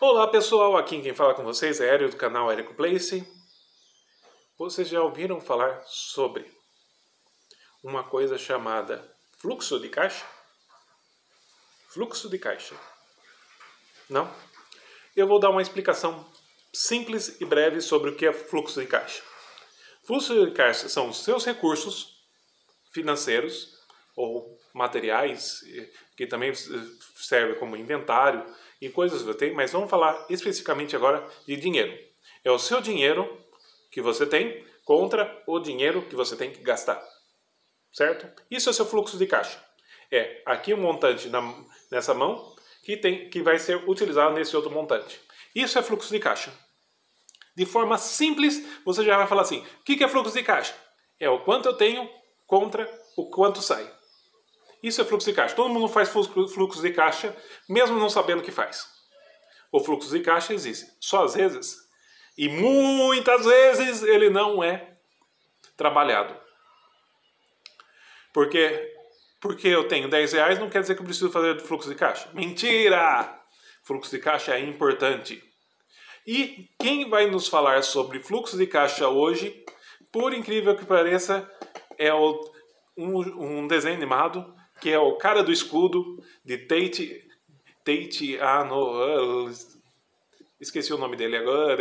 Olá pessoal, aqui quem fala com vocês é Hélio do canal Érico Place. Vocês já ouviram falar sobre uma coisa chamada fluxo de caixa? Fluxo de caixa. Não? Eu vou dar uma explicação simples e breve sobre o que é fluxo de caixa. Fluxo de caixa são os seus recursos financeiros ou materiais, que também serve como inventário e coisas que você tem, mas vamos falar especificamente agora de dinheiro. É o seu dinheiro que você tem contra o dinheiro que você tem que gastar. Certo? Isso é o seu fluxo de caixa. É aqui um montante nessa mão que vai ser utilizado nesse outro montante. Isso é fluxo de caixa. De forma simples, você já vai falar assim: o que é fluxo de caixa? É o quanto eu tenho contra o quanto sai. Isso é fluxo de caixa. Todo mundo faz fluxo de caixa, mesmo não sabendo o que faz. O fluxo de caixa existe. Só às vezes, e muitas vezes, ele não é trabalhado. Porque eu tenho 10 reais não quer dizer que eu preciso fazer fluxo de caixa. Mentira! Fluxo de caixa é importante. E quem vai nos falar sobre fluxo de caixa hoje, por incrível que pareça, é um desenho animado, que é o Cara do Escudo, de Teiichi Ano. Esqueci o nome dele agora.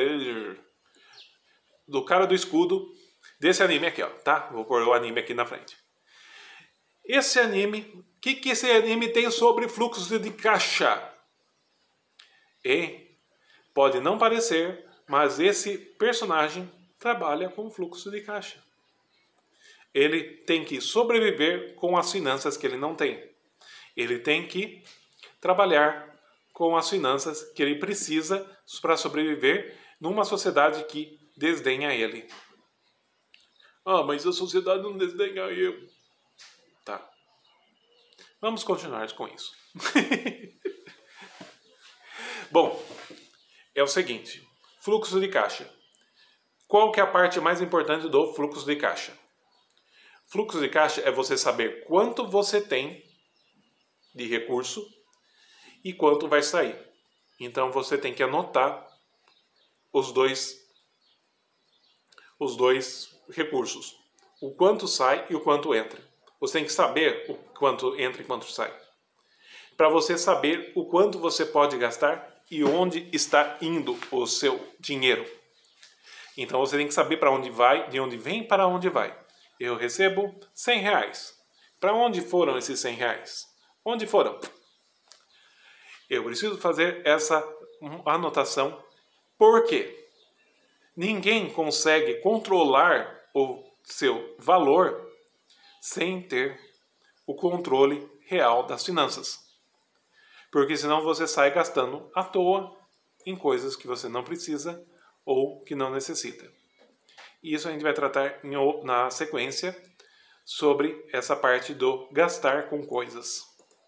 Do Cara do Escudo, desse anime aqui, ó, tá? Vou pôr o anime aqui na frente. Esse anime, o que esse anime tem sobre fluxo de caixa? E pode não parecer, mas esse personagem trabalha com fluxo de caixa. Ele tem que sobreviver com as finanças que ele não tem. Ele tem que trabalhar com as finanças que ele precisa para sobreviver numa sociedade que desdenha ele. Ah, mas a sociedade não desdenha eu. Tá. Vamos continuar com isso. Bom, é o seguinte. Fluxo de caixa. Qual que é a parte mais importante do fluxo de caixa? Fluxo de caixa é você saber quanto você tem de recurso e quanto vai sair. Então você tem que anotar os dois recursos. O quanto sai e o quanto entra. Você tem que saber o quanto entra e quanto sai. Para você saber o quanto você pode gastar e onde está indo o seu dinheiro. Então você tem que saber para onde vai, de onde vem para onde vai. Eu recebo 100 reais. Para onde foram esses 100 reais? Onde foram? Eu preciso fazer essa anotação porque ninguém consegue controlar o seu valor sem ter o controle real das finanças. Porque senão você sai gastando à toa em coisas que você não precisa ou que não necessita. E isso a gente vai tratar na sequência sobre essa parte do gastar com coisas.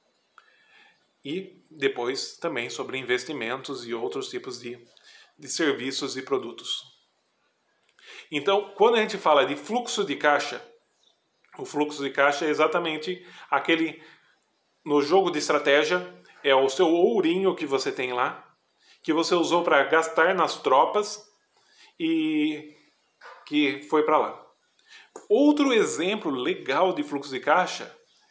E depois também sobre investimentos e outros tipos de serviços e produtos. Então, quando a gente fala de fluxo de caixa, o fluxo de caixa é exatamente aquele, no jogo de estratégia, é o seu ourinho que você tem lá, que você usou para gastar nas tropas e que foi para lá. Outro exemplo legal de fluxo de caixa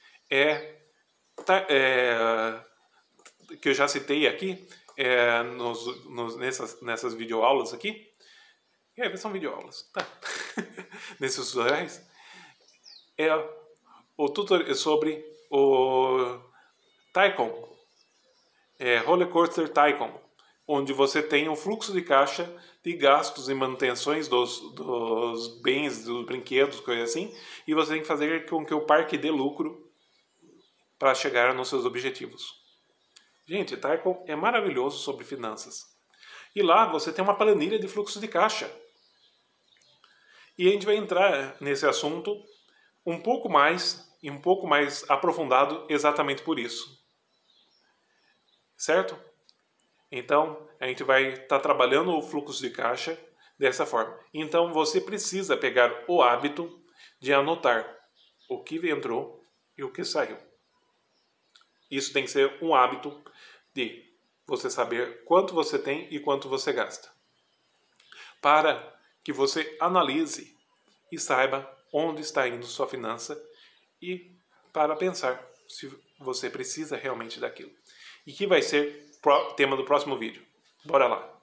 que eu já citei aqui nessas videoaulas aqui. São videoaulas, tá? Nesses tutoriais. É o tutorial sobre o Tycoon. Roller Coaster Tycoon, onde você tem um fluxo de caixa de gastos e manutenções dos bens, dos brinquedos, coisas assim, e você tem que fazer com que o parque dê lucro para chegar nos seus objetivos. Gente, Tycoon é maravilhoso sobre finanças. E lá você tem uma planilha de fluxo de caixa. E a gente vai entrar nesse assunto um pouco mais aprofundado exatamente por isso. Certo? Então, a gente vai estar trabalhando o fluxo de caixa dessa forma. Então, você precisa pegar o hábito de anotar o que entrou e o que saiu. Isso tem que ser um hábito de você saber quanto você tem e quanto você gasta. Para que você analise e saiba onde está indo sua finança e para pensar se você precisa realmente daquilo. E que vai ser o tema do próximo vídeo. Bora lá!